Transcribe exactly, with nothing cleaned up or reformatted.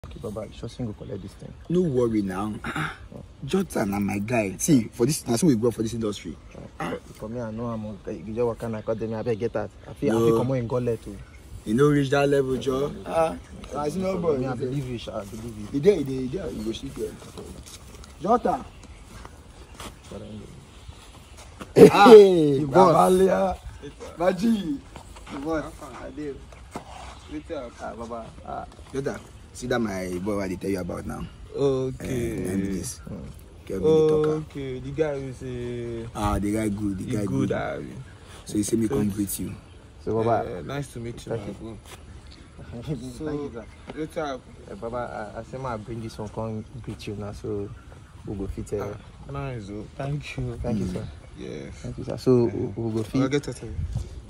Okay, Baba, you should go collect this thing. No worry now. Jotter na my guy. See, for this, that's we go for this industry. For, for me, I know I'm okay. You just work on academy. I better get that. I feel, no. I feel come on in gauntlet too. You know, reach that level, Joe. Ah, I see no boy. I believe you, sir. I believe you. The day, the day, you go see there. Jotter. Hey, boss. Maji. Boss. Adil. What's up? Ah, Baba. Ah, Jotter. See that my boy what they tell you about now. Okay. Uh, this. Okay. Okay. The guy who say. Ah, the guy good. The guy good. good. So he say me come greet you. So Baba, uh, nice to meet you. Thank you. So, thank you, sir. What's up? Uh, Baba, I, I say I bring this one come greet you now, so we'll go fit. Uh, ah, nice. Oh. Thank you. Thank mm. you, sir. Yes. Thank you, sir. So yeah. we'll, we'll go fit. I'll get it.